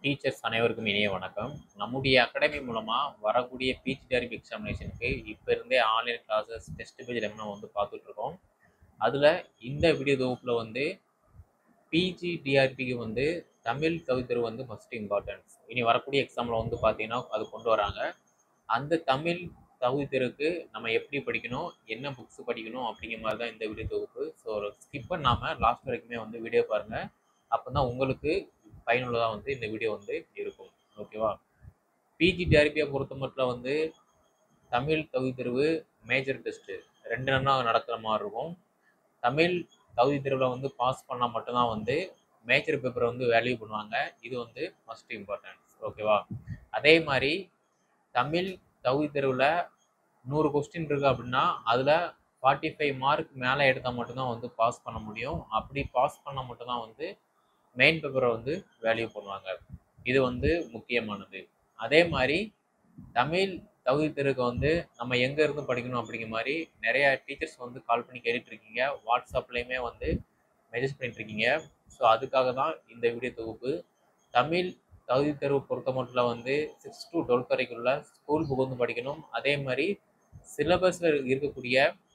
Teachers அனைவருக்கும் இனிய வணக்கம். நம்முடைய அகாடமி மூலமா வரக்கூடிய பிஜிடிஆர்பி எக்ஸாமினேஷனுக்கு இப்ப இருந்தே ஆன்லைன் கிளாஸஸ், டெஸ்ட் பேஜ் எல்லாமே நம்ம பார்த்துட்டு இருக்கோம். அதுல இந்த வீடியோ தொகுப்புல பிஜிடிஆர்பிக்கு தமிழ் தகுதித்தேர்வு ஃபர்ஸ்ட் இம்பார்ட்டன்ஸ். இனி வரக்கூடிய எக்ஸாம்ல பார்த்தீங்கன்னா அது கொண்டு வராங்க. அந்த தமிழ் தகுதித்தேர்வுக்கு நம்ம எப்படி படிக்கணும், என்ன புக்ஸ் படிக்கணும் அப்படிங்கிற மாதிரி தான் இந்த வீடியோ தொகுப்பு. ஸோ ஸ்கிப் பண்ணாம லாஸ்ட் வரைக்குமே வீடியோ பாருங்க. அப்பதான் உங்களுக்கு பயனுள்ளதா இந்த வீடியோ இருக்கும். ஓகேவா? பிஜிடிஆர்பியை பொறுத்த மட்டும் தமிழ் தகுதி தேர்வு மேஜர் டெஸ்ட் 2 நாள் நடக்கிற மாதிரி இருக்கும். தமிழ் தகுதி தேர்வில் பாஸ் பண்ணால் மட்டும்தான் மேஜர் பேப்பரை வேல்யூ பண்ணுவாங்க. இது மஸ்ட் இம்பார்ட்டன்ஸ். ஓகேவா? அதே மாதிரி தமிழ் தகுதி தேர்வில் 100 கொஸ்டின் இருக்கு அப்படின்னா அதில் 45 மார்க் மேலே எடுத்தால் மட்டும்தான் பாஸ் பண்ண முடியும். அப்படி பாஸ் பண்ணால் மட்டும்தான் மெயின் பேப்பரை வேல்யூ பண்ணுவாங்க. இது முக்கியமானது. அதே மாதிரி தமிழ் தகுதி தேர்வுக்கு நம்ம எங்க இருந்து படிக்கணும் அப்படிங்கிற மாதிரி நிறைய டீச்சர்ஸ் கால் பண்ணி கேட்டுட்டு இருக்கீங்க. வாட்ஸ்அப்லயுமே மெசேஜ் பண்ணிட்டு இருக்கீங்க. ஸோ அதுக்காக தான் இந்த வீடியோ தொகுப்பு. தமிழ் தகுதி தேர்வு பொறுத்த மட்டும் 6 to 12 வரைக்குள்ள ஸ்கூல் புக் படிக்கணும். அதே மாதிரி சிலபஸ்ல இருக்கக்கூடிய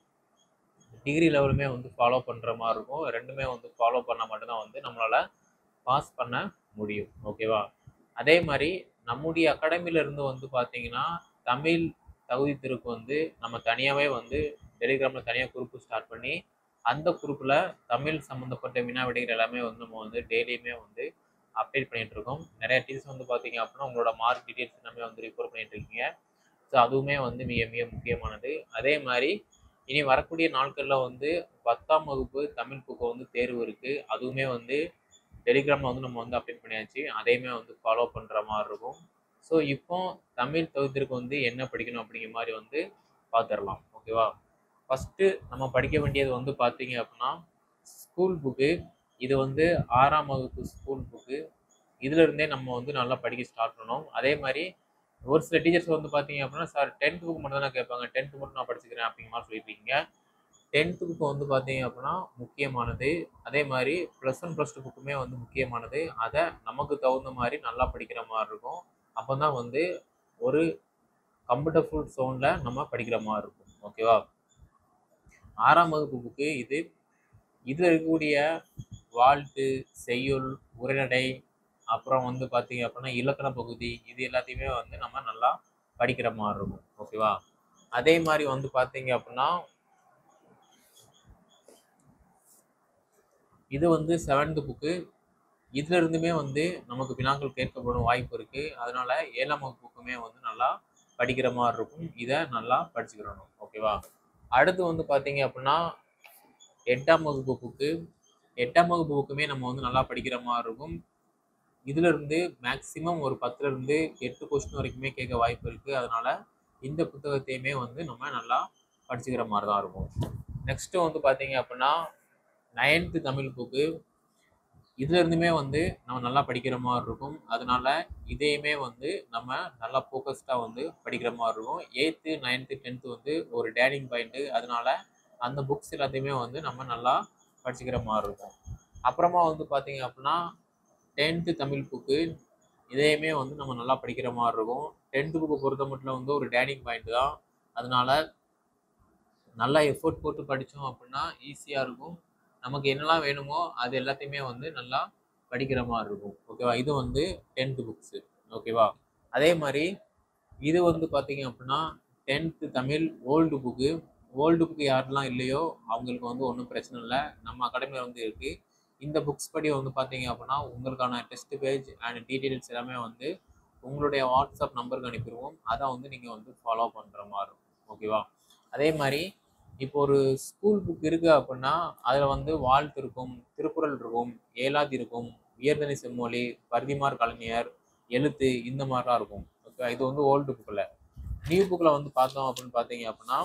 டிகிரி லெவலுமே ஃபாலோ பண்ற மாதிரி இருக்கும். ரெண்டுமே ஃபாலோ பண்ணால் மட்டும்தான் நம்மளால பாஸ் பண்ண முடியும். ஓகேவா? அதே மாதிரி நம்முடைய அகாடமில இருந்து பார்த்தீங்கன்னா தமிழ் தகுதி தேர்வுக்கு நம்ம தனியாகவே டெலிகிராம்ல தனியாக குரூப் ஸ்டார்ட் பண்ணி அந்த குரூப்ல தமிழ் சம்மந்தப்பட்ட வினா விடைகள் எல்லாமே நம்ம டெய்லியுமே அப்டேட் பண்ணிட்டு இருக்கோம். நிறைய டீச்சர்ஸ் பார்த்தீங்க அப்படின்னா உங்களோட மார்க் டீடைல்ஸ் எல்லாமே ரிப்போர்ட் பண்ணிட்டு இருக்கீங்க. ஸோ அதுவுமே மிக மிக முக்கியமானது. அதே மாதிரி இனி வரக்கூடிய நாட்களில் 10ஆம் வகுப்பு தமிழ் புக்கு தேர்வு இருக்கு. அதுவுமே டெலிகிராமில் நம்ம அப்டேட் பண்ணியாச்சு. அதையுமே ஃபாலோ பண்ணுற மாதிரி இருக்கும். ஸோ இப்போ தமிழ் தகுதிக்கு என்ன படிக்கணும் அப்படிங்கிற மாதிரி பார்த்துடலாம். ஓகேவா? ஃபஸ்ட்டு நம்ம படிக்க வேண்டியது பார்த்தீங்க அப்படின்னா ஸ்கூல் புக்கு. இது 6ஆம் வகுப்பு ஸ்கூல் புக்கு. இதுல இருந்தே நம்ம நல்லா படிக்க ஸ்டார்ட் பண்ணணும். அதே மாதிரி ஒரு சில டீச்சர்ஸ் பார்த்தீங்க அப்படின்னா சார் 10th புக் மட்டும் தான் கேட்பாங்க. 10th மட்டும் நான் படிச்சுக்கிறேன் அப்படிங்கிற மாதிரி சொல்லியிருக்கீங்க. 10th புக்கு பார்த்தீங்க அப்படின்னா முக்கியமானது. அதே மாதிரி +1 +2 புக்குமே முக்கியமானது. அதை நமக்கு தகுந்த மாதிரி நல்லா படிக்கிற மாதிரி இருக்கும். அப்போ தான் ஒரு கம்ஃபர்டபுள் சோன்ல நம்ம படிக்கிற மாதிரி இருக்கும். ஓகேவா? 6ஆம் வகுப்பு புக்கு இது. இதில் இருக்கக்கூடிய வாழ்த்து, செய்யுள், உரைநடை, அப்புறம் பார்த்தீங்க அப்படின்னா இலக்கண பகுதி, இது எல்லாத்தையுமே நம்ம நல்லா படிக்கிற மாதிரி இருக்கும். ஓகேவா? அதே மாதிரி பார்த்தீங்க அப்படின்னா இது 7th புக்கு. இதுல இருந்துமே நமக்கு வினாக்கள் கேட்கப்படும் வாய்ப்பு இருக்கு. அதனால 7ஆம் வகுப்பு புக்குமே நல்லா படிக்கிற மாதிரி இருக்கும். இதை நல்லா படிச்சுக்கிறணும். ஓகேவா? அடுத்து பார்த்தீங்க அப்படின்னா 8ஆம் வகுப்பு புக்கு. 8ஆம் வகுப்பு புக்குமே நம்ம நல்லா படிக்கிற மாதிரி இருக்கும். இதுல இருந்து மேக்சிமம் ஒரு 10ல இருந்து 8 கொஸ்டின் வரைக்குமே கேட்க வாய்ப்பு இருக்கு. அதனால இந்த புத்தகத்தையுமே நம்ம நல்லா படிச்சுக்கிற மாதிரி தான் இருக்கும். நெக்ஸ்ட் பார்த்தீங்க அப்படின்னா 9th தமிழ் புக்கு. இதுல இருந்துமே நம்ம நல்லா படிக்கிற மாதிரி இருக்கும். அதனால இதையுமே நம்ம நல்லா ஃபோக்கஸ்டா படிக்கிற மாதிரி இருக்கும். 8th 9th 10th ஒரு டேர்னிங் பாயிண்ட். அதனால அந்த புக்ஸ் எல்லாத்தையுமே நம்ம நல்லா படிச்சுக்கிற மாதிரி இருக்கும். அப்புறமா பார்த்தீங்க அப்படின்னா 10th தமிழ் புக்கு. இதையுமே நம்ம நல்லா படிக்கிற மாதிரி இருக்கும். 10th புக்கு பொறுத்த மட்டும் ஒரு டேர்னிங் பாயிண்ட் தான். அதனால நல்லா எஃபோர்ட் போட்டு படித்தோம் அப்படின்னா ஈஸியாக இருக்கும். நமக்கு என்னெல்லாம் வேணுமோ அது எல்லாத்தையுமே நல்லா படிக்கிற மாதிரி இருக்கும். ஓகேவா? இது 10th புக்ஸு. ஓகேவா? அதே மாதிரி இது பார்த்தீங்க அப்படின்னா 10th Tamil old book. Old book யாரெல்லாம் இல்லையோ அவங்களுக்கு ஒன்றும் பிரச்சனை இல்லை. நம்ம அகாடமியில் இருக்கு. இந்த புக்ஸ் படி பார்த்தீங்க அப்படின்னா உங்களுக்கான டெஸ்ட் பேஜ் அண்ட் டீட்டெயில்ஸ் எல்லாமே உங்களுடைய வாட்ஸ்அப் நம்பருக்கு அனுப்பிடுவோம். அதை நீங்கள் ஃபாலோ பண்ணுற மாதிரி இருக்கும். ஓகேவா? அதே மாதிரி இப்போ ஒரு ஸ்கூல் புக் இருக்கு அப்படின்னா அதில் வாழ்த்து இருக்கும், திருக்குறள் இருக்கும், ஏலாதி இருக்கும், உயர்தனி செம்மொழி, பரிதிமார் கலைஞர், எழுத்து, இந்த மாதிரிலாம் இருக்கும். ஓகே, இது ஓல்டு புக்கில். நியூ புக்கில் பார்த்தோம் அப்படின்னு பார்த்தீங்க அப்படின்னா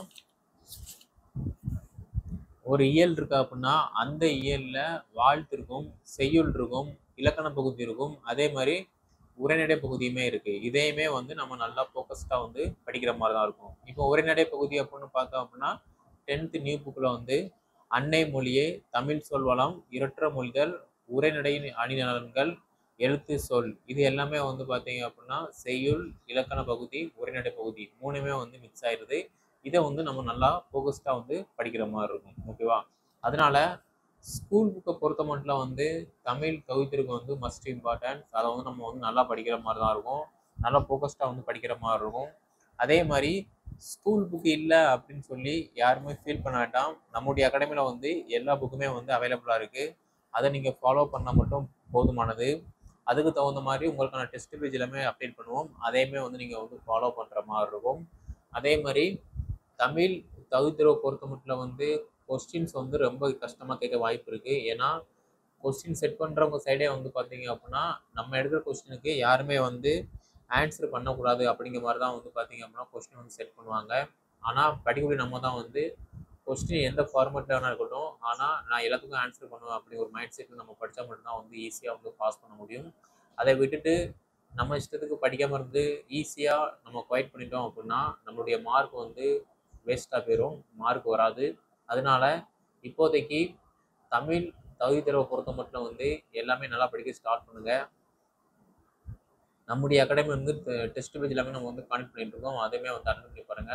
ஒரு இயல் இருக்கு அப்படின்னா அந்த இயல்ல வாழ்த்து இருக்கும், செய்யுள் இருக்கும், இலக்கண பகுதி இருக்கும், அதே மாதிரி உரைநடை பகுதியுமே இருக்கு. இதையுமே நம்ம நல்லா ஃபோக்கஸ்டா படிக்கிற மாதிரி தான் இருக்கும். இப்போ உரைநடை பகுதி அப்படின்னு பார்த்தோம் அப்படின்னா 10th நியூ புக்ல அன்னை மொழியே, தமிழ் சொல்வளம், இரற்ற மொழிதல், உரைநடையின் அணிநலன்கள், எழுத்து, சொல் இது எல்லாமே வந்து பார்த்தீங்க அப்படின்னா, செய்யுள், இலக்கண பகுதி, உரைநடை பகுதி 3மே வந்து மிக்ஸ் ஆயிருது. இத வந்து நம்ம நல்லா ஃபோகஸ்டா வந்து படிக்கிற மாரி இருக்கும். ஓகேவா? அதனால ஸ்கூல் புக்க பொறுத்த மட்டும் வந்து தமிழ் கவித்திருக்கு வந்து மஸ்ட் இம்பார்ட்டன்ட். அத வந்து நம்ம வந்து நல்லா படிக்கிற மாரி தான் இருக்கும். நல்லா ஃபோகஸ்டா வந்து படிக்கிற மாரி இருக்கும். அதே மாரி ஸ்கூல் புக் இல்ல அப்படின்னு சொல்லி யாருமே ஃபீல் பண்ண வேண்டாம். நம்முடைய அகாடமில வந்து எல்லா புக்குமே வந்து அவைலபிளா இருக்கு. அத நீங்க ஃபாலோ பண்ணா மட்டும் போதுமானது. அதுக்கு தகுந்த மாரி உங்களுக்கான டெஸ்ட் பேஜ் எல்லாமே அப்டேட் பண்ணுவோம். அதையுமே வந்து நீங்க வந்து ஃபாலோ பண்ற மாரி இருக்கும். அதே மாரி தமிழ் தகுதித்தேர்வ பொறுத்த மட்டும் வந்து கொஸ்டின்ஸ் வந்து ரொம்ப கஷ்டமா கேட்க வாய்ப்பு இருக்கு. ஏன்னா, கொஸ்டின் செட் பண்றவங்க சைடே வந்து பார்த்தீங்க அப்படின்னா, நம்ம எடுக்கிற கொஸ்டினுக்கு யாருமே வந்து ஆன்சர் பண்ணக்கூடாது அப்படிங்கிற மாரி தான் வந்து பார்த்தீங்க அப்படின்னா, கொஸ்டின் வந்து செட் பண்ணுவாங்க. ஆனா, படிக்கக்கூடிய நம்ம தான் வந்து கொஸ்டின் எந்த ஃபார்மேட்ல வேணா இருக்கட்டும். ஆனா, நான் எல்லாத்துக்கும் ஆன்சர் பண்ணுவேன் அப்படி ஒரு மைண்ட் செட்ல நம்ம படிச்சா மட்டும் தான் வந்து ஈஸியா வந்து பாஸ் பண்ண முடியும். அதை விட்டுட்டு நம்ம இஷ்டத்துக்கு படிக்காம இருந்து ஈஸியா நம்ம குவைட் பண்ணிட்டோம் அப்படின்னா, நம்மளுடைய மார்க் வந்து வேஸ்ட்டா போயிரும். மார்க் வராது. அதனால இப்போதைக்கு தமிழ் தகுதி தேர்வை பொறுத்த மட்டும் வந்து எல்லாமே நல்லா படிக்க ஸ்டார்ட் பண்ணுங்க. நம்முடைய அகாடமி வந்து டெஸ்ட் பேஜ் எல்லாமே நம்ம வந்து கான்டக்ட் பண்ணிட்டு இருக்கோம். அதையுமே வந்து அட்டெண்ட் பண்ணி பாருங்க.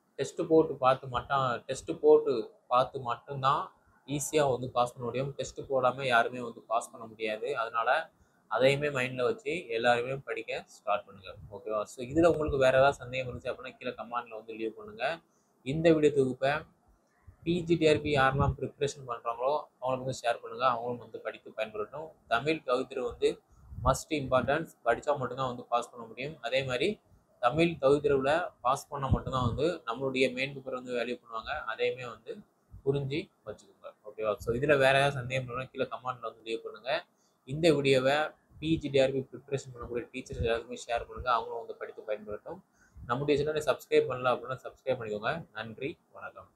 டெஸ்ட் போட்டு பார்த்து மட்டும்தான் ஈஸியா வந்து பாஸ் பண்ண முடியும். டெஸ்ட் போடாம யாருமே வந்து பாஸ் பண்ண முடியாது. அதனால அதையுமே மைண்ட்ல வச்சு எல்லாருமே படிக்க ஸ்டார்ட் பண்ணுங்க. ஓகேவா? ஸோ இதுல உங்களுக்கு வேற ஏதாவது சந்தேகம் இருந்துச்சு அப்படின்னா கீழே கமெண்ட்ல வந்து லீவ் பண்ணுங்க. இந்த வீடியோ தொகுப்பை பிஜிடிஆர்பி யாரெல்லாம் ப்ரிப்பரேஷன் பண்ணுறாங்களோ அவங்களுக்கு வந்து ஷேர் பண்ணுங்க. அவங்களும் வந்து படித்து பயன்படட்டும். தமிழ் கவித்திரு வந்து மஸ்ட் இம்பார்ட்டன்ஸ். படித்தா மட்டும்தான் வந்து பாஸ் பண்ண முடியும். அதே மாதிரி தமிழ் தகுதியில் பாஸ் பண்ணால் மட்டும்தான் வந்து நம்மளுடைய மெயின் பேப்பர் வந்து வேல்யூ பண்ணுவாங்க. அதையுமே வந்து புரிஞ்சு வச்சுக்கோங்க. ஓகேவா? ஸோ இதில் வேற ஏதாவது சந்தேகம் பண்ணால் கீழே கமெண்ட்ல வந்து லீவ் பண்ணுங்க. இந்த வீடியோவை பிஜிடிஆர்பி ப்ரிப்பரேஷன் பண்ணக்கூடிய டீச்சர்ஸ் எல்லாருக்குமே ஷேர் பண்ணுங்க. அவங்களும் வந்து படித்து பயன்படட்டும். நம்முடைய சேனலை சப்ஸ்கிரைப் பண்ணல அப்படின்னா சப்ஸ்கிரைப் பண்ணிக்கோங்க. நன்றி, வணக்கம்.